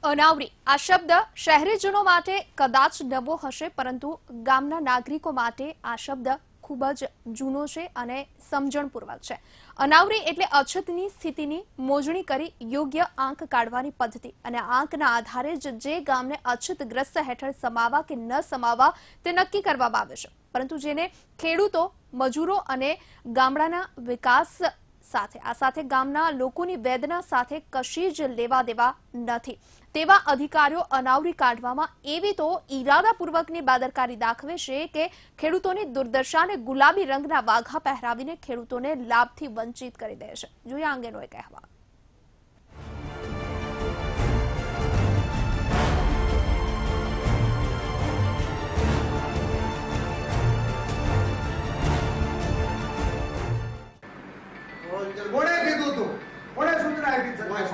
અનાવરી આ શબ્દ શહેરીજનો માટે કદાચ નવો હશે, પરંતુ ગામના નાગરિકો માટે આ શબ્દ ખૂબ જ જૂનો છે અને સમજણપૂર્વક છે। અનાવરી એટલે અછતની સ્થિતિની મોજણી કરી યોગ્ય આંક કાઢવાની પદ્ધતિ અને આંકના આધારે જે ગામને અછતગ્રસ્ત હેઠળ સમાવવા કે ન સમાવવા તે નક્કી કરવામાં આવે છે। પરંતુ જેને ખેડૂતો, મજૂરો અને ગામડાના વિકાસ સાથે ગામના લોકોની વેદના સાથે કશી જ લેવા દેવા નથી તેવા અધિકારીઓ અનાવરી કાઢવામાં એવી તો ઈરાદાપૂર્વકની બેદરકારી દાખવે છે કે ખેડૂતોની દુર્દશાને ગુલાબી રંગના વાઘા પહેરાવીને ખેડૂતોને લાભથી વંચિત કરી દે છે। જોઈએ આ અંગેનો એક અહેવાલ। કોણે કીધું તું? કોણે સૂચના આપી?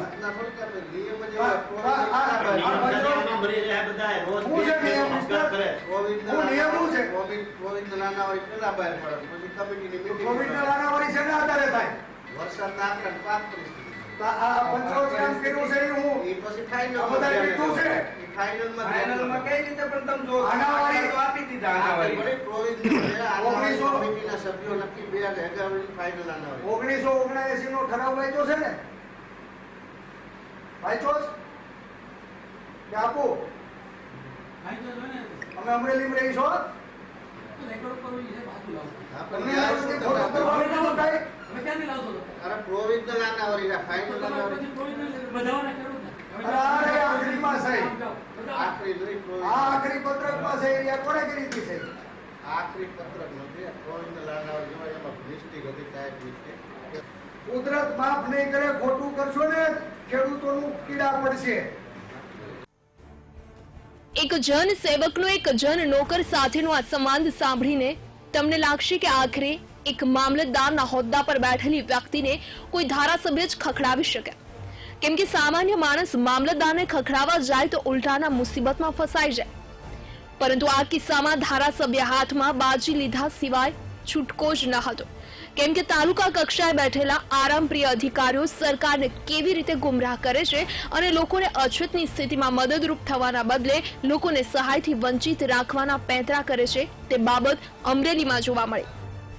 નો ઠરાવ વાંચ્યો છે ને? વાંચ્યો કે આપો? અમે અમરેલી રહી છો? આખરી પત્રક માં છે કોને કરી હતી છે? આખરી પત્રક નથી, કુદરત માફ નહીં કરે, ખોટું કરશો ને ખેડૂતોનું કીડા પડશે। એક જન સેવકનો એક જન નોકર સાથેનો આ સંવાદ સાંભળીને તમને લાગશે કે આખરે એક મામલતદારના હોદ્દા પર બેઠેલી વ્યક્તિને કોઈ ધારાસભ્ય જ ખખડાવી શકે, કેમ કે સામાન્ય માણસ મામલતદારને ખખડાવવા જાય તો ઉલટાના મુસીબતમાં ફસાઈ જાય। પરંતુ આ કિસ્સામાં ધારાસભ્ય હાથમાં બાજી લીધા સિવાય છૂટકો જ ન હતો, કેમ કે તાલુકા કક્ષાએ બેઠેલા આરામપ્રિય અધિકારીઓ સરકારને કેવી રીતે ગુમરાહ કરે છે અને લોકોને અછતની સ્થિતિમાં મદદરૂપ થવાના બદલે લોકોને સહાયથી વંચિત રાખવાના પેંતરા કરે છે તે બાબત અમરેલીમાં જોવા મળી।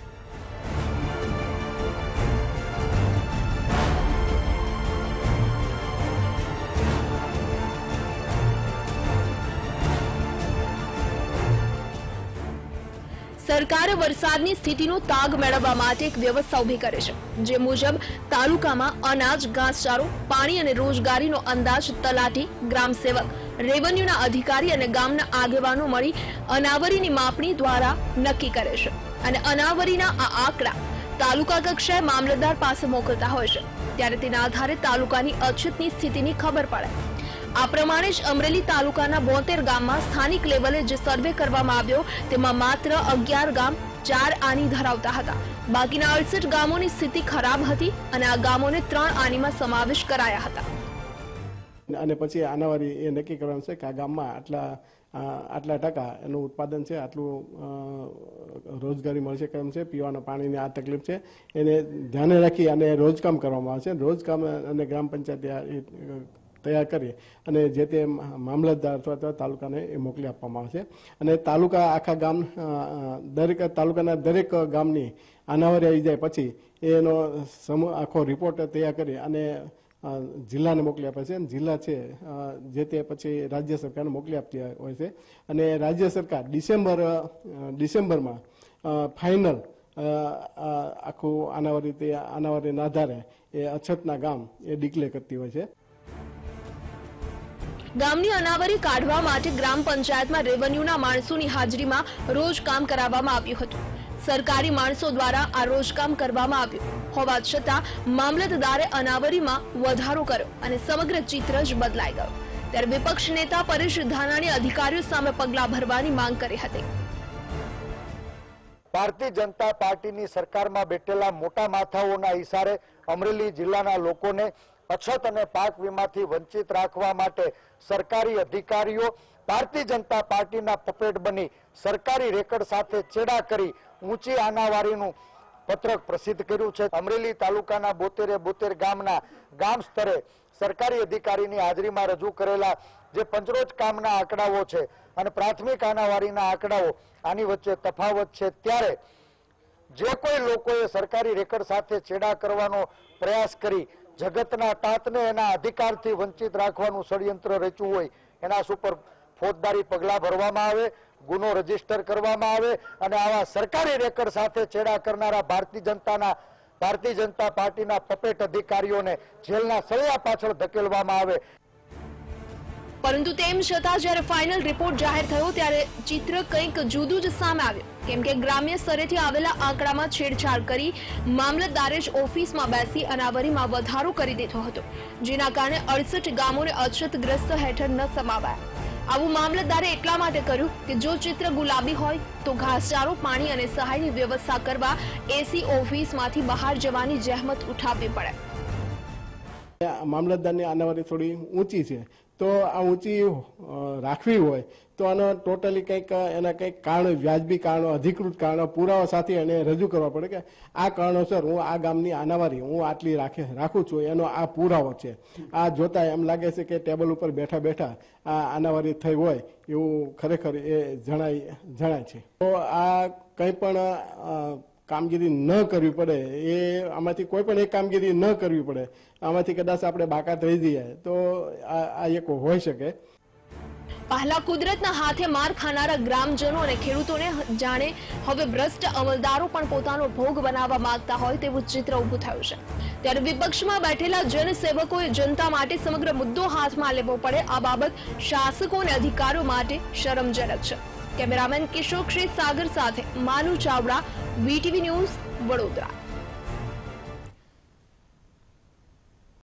સરકારે વરસાદની સ્થિતિનો તાગ મેળવવા માટે એક વ્યવસ્થા ઊભી કરી છે, જે મુજબ તાલુકામાં અનાજ, ઘાસચારો, પાણી અને રોજગારીનો અંદાજ તલાટી, ગ્રામસેવક, રેવન્યુના અધિકારી અને ગામના આગેવાનો મળી અનાવરીની માપણી દ્વારા નક્કી કરે છે અને અનાવરીના આ આંકડા તાલુકા કક્ષાએ મામલતદાર પાસે મોકલતા હોય છે। ત્યારે તેના આધારે તાલુકાની અછતની સ્થિતિની ખબર પડે। આ પ્રમાણે જ અમરેલી તાલુકાના 72 ગામમાં સ્થાનિક લેવલે જે સર્વે કરવામાં આવ્યો તેમાં માત્ર 11 ગામ 4 આની ધરાવતા હતા। બાકીના 68 ગામોની સ્થિતિ ખરાબ હતી અને આ ગામોને 3 આનીમાં સમાવેશ કરાયા હતા। અને પછી આનાવારી એ નક્કી કરવાનું છે કે આ ગામમાં આટલા ટકા એનું ઉત્પાદન છે, આટલું રોજગારી મળશે કેમ છે, પીવાના પાણીની આ તકલીફ છે, એને ધ્યાને રાખી અને રોજકામ કરવામાં આવશે। રોજકામ અને ગ્રામ પંચાયત તૈયાર કરી અને જે તે મામલતદાર અથવા તાલુકાને એ મોકલી આપવામાં આવશે અને તાલુકા આખા ગામ દરેક તાલુકાના દરેક ગામની આનાવારી આવી જાય પછી એનો આખો રિપોર્ટ તૈયાર કરી અને જિલ્લાને મોકલી આપે છે। જિલ્લા છે જે તે પછી રાજ્ય સરકારને મોકલી આપતી હોય છે અને રાજ્ય સરકાર ડિસેમ્બરમાં ફાઇનલ આખું આનાવારીના આધારે એ અછતના ગામ એ ડિક્લેર કરતી હોય છે। ગામની અનાવરી કાઢવા માટે ગ્રામ પંચાયતમાં રેવન્યુના માણસોની હાજરીમાં રોજ કામ કરાવવામાં આવ્યું હતું। સરકારી માણસો દ્વારા આ રોજ કામ કરવામાં આવ્યું હોવા છતાં મામલતદારે અનાવરીમાં વધારો કર્યો અને સમગ્ર ચિત્ર જ બદલાઈ ગયું। ત્યારે વિપક્ષ નેતા પરેશ ધાનાણીએ અધિકારીઓ સામે પગલાં ભરવાની માંગ કરી હતી। ભારતીય જનતા પાર્ટીની સરકારમાં બેઠેલા મોટા માથાઓના ઇશારે અમરેલી જિલ્લાના લોકોને અછત અને પાક વીમાથી વંચિત રાખવા માટે સરકારી અધિકારીઓ ભારતીય જનતા પાર્ટીના પપેટ બની સરકારી રેકર્ડ સાથે ચેડા કરી ઊંચી આનાવારીનું પત્રક પ્રસિદ્ધ કર્યું છે। અમરેલી તાલુકાના 72 ગામના ગામ સ્તરે સરકારી અધિકારીની હાજરીમાં રજૂ કરેલા જે પંચરોજ કામના આંકડાઓ છે અને પ્રાથમિક આનાવારીના આંકડાઓ આની વચ્ચે તફાવત છે, ત્યારે જે કોઈ લોકોએ સરકારી રેકર્ડ સાથે છેડા કરવાનો પ્રયાસ કરી જગતના તાતને એના અધિકારથી વંચિત રાખવાનું ષડયંત્ર રચ્યું હોય એના ઉપર ફોજદારી પગલાં ભરવામાં આવે, ગુનો રજીસ્ટર કરવામાં આવે અને આવા સરકારી રેકર્ડ સાથે છેડા કરનારા ભારતીય જનતા પાર્ટીના પપેટ અધિકારીઓને જેલના સળિયા પાછળ ધકેલવામાં આવે। પરંતુ તેમ છતાં જ્યારે ફાઇનલ રિપોર્ટ જાહેર થયો ત્યારે ચિત્ર કંઈક જુદું જ સામે આવ્યું, કેમ કે ગ્રામ્ય સ્તરેથી આવેલા આંકડામાં છેડછાડ કરી મામલતદારે જ ઓફિસમાં બેસી અનાવરીમાં વધારો કરી દીધો હતો, જેના કારણે 68 ગામોને અછતગ્રસ્ત હેઠળ ન સમાવાયા। આવું મામલતદારે એટલા માટે કર્યું કે જો ચિત્ર ગુલાબી હોય તો ઘાસચારો, પાણી અને સહાયની વ્યવસ્થા કરવા એસી ઓફિસમાંથી બહાર જવાની જહેમત ઉઠાવવી પડે। મામલતદારની આનાવારી થોડી ઊંચી છે, તો આ ઊંચી રાખવી હોય તો આનો ટોટલી કંઈક એના કંઈક કારણો, વ્યાજબી કારણો, અધિકૃત કારણો, પુરાવા સાથે એને રજૂ કરવા પડે કે આ કારણોસર હું આ ગામની આનાવારી હું આટલી રાખું છું, એનો આ પુરાવો છે। આ જોતા એમ લાગે છે કે ટેબલ ઉપર બેઠા બેઠા આ આનાવારી થઈ હોય એવું ખરેખર એ જણાય છે। તો આ કંઈ પણ કામગીરી ન કરવી પડે, એ આમાંથી કોઈ પણ એક કામગીરી ન કરવી પડે, આમાંથી કદાચ આપણે બાકાત રહી જઈએ તો આ એક હોઈ શકે। પહેલા કુદરતના હાથે માર ખાનારા ગ્રામજનો અને ખેડૂતોને જાણે હવે ભ્રષ્ટ અમલદારો પણ પોતાનો ભોગ બનાવવા માંગતા હોય તેવું ચિત્ર ઊભું થયું છે, ત્યારે વિપક્ષમાં બેઠેલા જનસેવકોએ જનતા માટે સમગ્ર મુદ્દો હાથમાં લેવો પડે, આ બાબત શાસકો અને અધિકારીઓ માટે શરમજનક છે। કેમેરામેન કિશોર ક્ષેત્રસાગર સાથે માનુ ચાવડા, વીટીવી ન્યૂઝ, વડોદરા।